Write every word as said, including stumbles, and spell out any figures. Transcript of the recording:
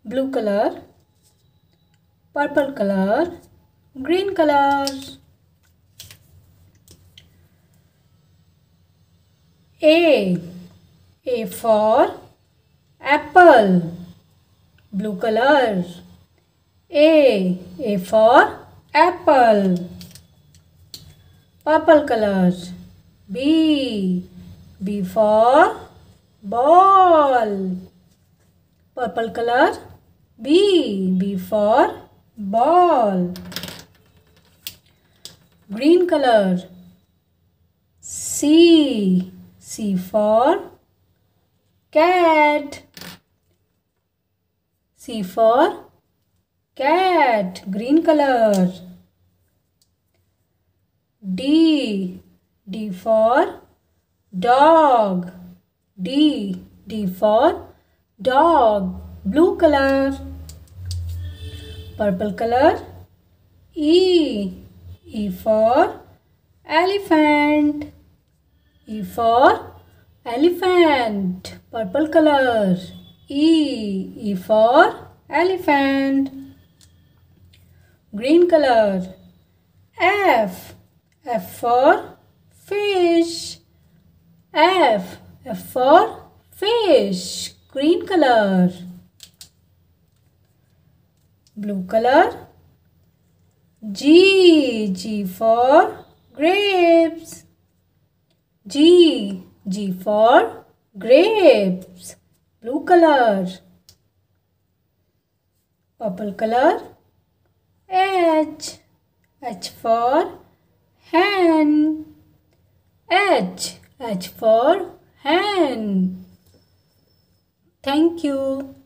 blue color, purple color, green color. A. A for apple, blue color. A. A for apple, purple color. B. B for ball, purple color. B. B for ball, green color. C. C for cat, C for cat, green color. D. D for dog, D. D for dog, blue color, purple color. E. E for elephant, E for elephant, purple color. E. E for elephant, green color. F. F for fish, F. F for fish, green color, blue color. G. G for grapes, G. G for grapes, blue color, purple color. H. H for hen, H. H for hen. Thank you.